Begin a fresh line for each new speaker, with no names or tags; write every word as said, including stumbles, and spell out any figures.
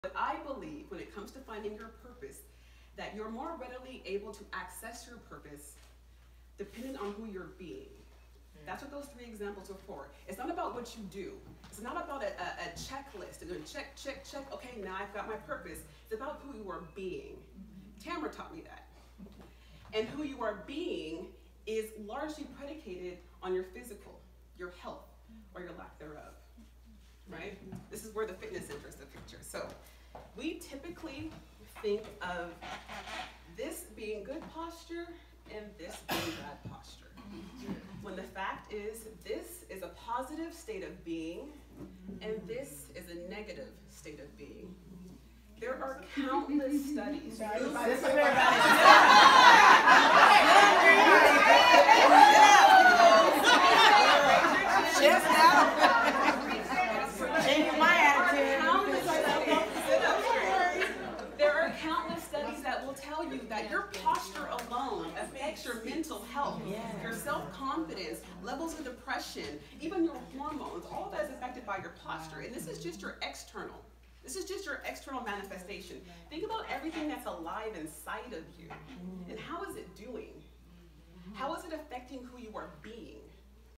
But I believe when it comes to finding your purpose, that you're more readily able to access your purpose depending on who you're being. That's what those three examples are for. It's not about what you do. It's not about a, a, a checklist and then check, check, check, okay, now I've got my purpose. It's about who you are being. Tamara taught me that. And who you are being is largely predicated on your physical, your health, or your lack thereof, right? This is where the fitness enters the picture. So we typically think of this being good posture and this being bad posture. When the fact is, this is a positive state of being, and this is a negative state of being. There are countless studies.
Just now. Change my attitude.
There are countless studies that will tell you that your posture alone affects your mental health, your self-confidence, levels of depression, even your hormones. All that is affected by your posture. And this is just your external. This is just your external manifestation. Think about everything that's alive inside of you. And how is it doing? How is it affecting who you are being?